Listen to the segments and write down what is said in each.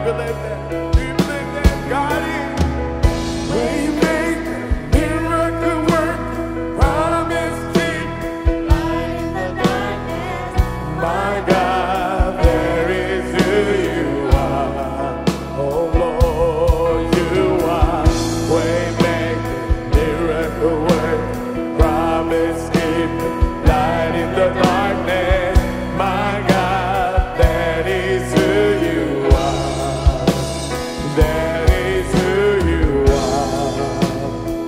believe that? Do you believe that? God is Waymaker, miracle worker, promise keeper, light in the darkness. My God, there is who you are. Oh Lord, you are Waymaker, miracle worker, promise keeper, light in the darkness. My God, that is who you are. That is who you are.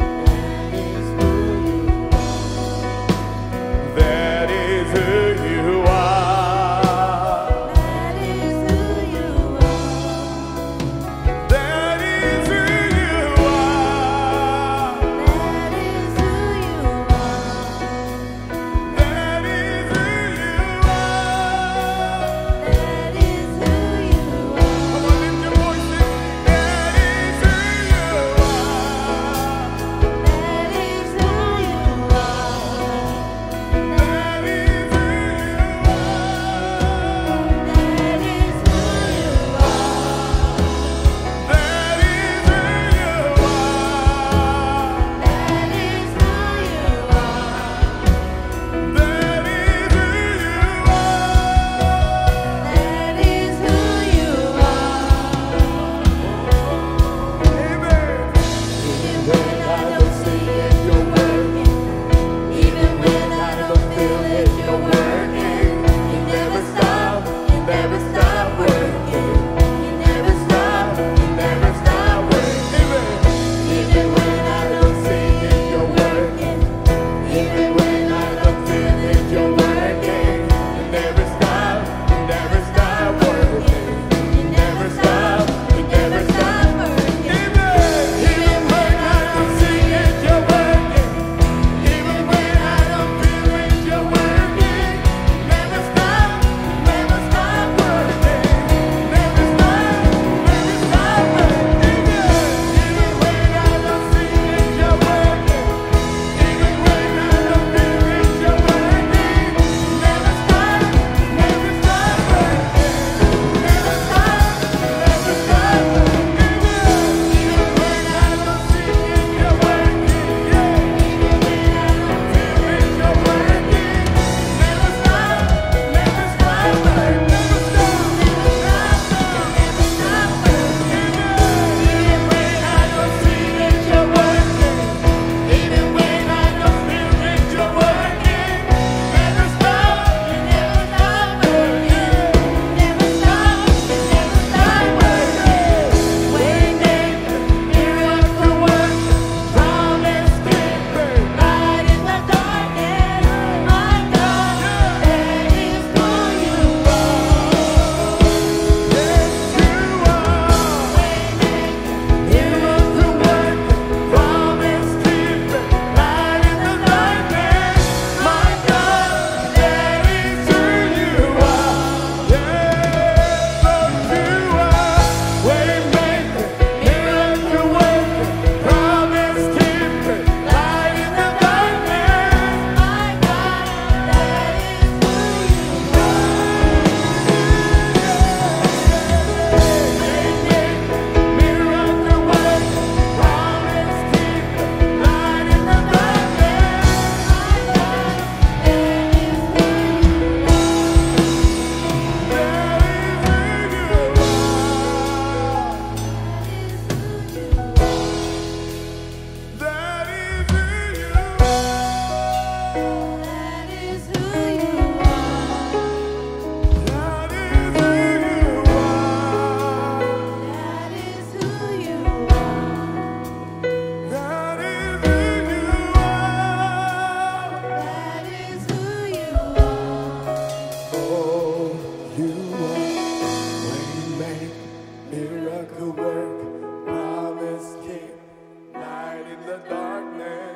That is who you are. That is who you are. That is who you are. That is who you are. That is who you are. That is who you are. Come on, lift your voices. That is who you are. That is who you are. That is who you are. That is who you are. That is who you are. That is who you are. That is who you are. That is who you are. Amen. Even when I don't see it, you're working. Even when I don't feel it, you're working. You never stop. You never stop working. You never stop. You never stop working. Even when I don't see it, you're working. Even when I don't feel it, you're working. You never stop. You never stop working. You never stop. You never stop working. Even when I don't see it, you're working. Even when I don't feel it, you're working. Never stop. Never stop working. Never stop. Never stop working. Even when I don't see it, you're working. Even when I don't feel it, you're working. Never stop. Never stop working. Never stop. Never stop working. Even when I don't see it, you're working. Yeah. Even when I don't feel it, you're working. Never stop. Never stop working. Never stop. Never stop. Even when I don't see it, you're working. Even when I don't feel it, you're working. Never stop. Never stop working. Never stop. Never stop working. Waymaker, miracle worker, promise keeper, light in the darkness. My God, that is who you are. Yes, you are. Waymaker, Miracle worker, promise keeper, light in the darkness. My God, that is who you are. Yes, Lord, you are. Waymaker, miracle worker, promise keeper, light in the darkness. my God, that is who you Miracle worker, promise keeper, light in the darkness. That is who you are. That is who you are. That is who you are. That is who you are. That is who you are. That is who you are. Oh, you are Waymaker, miracle worker, promise keeper, light in the darkness.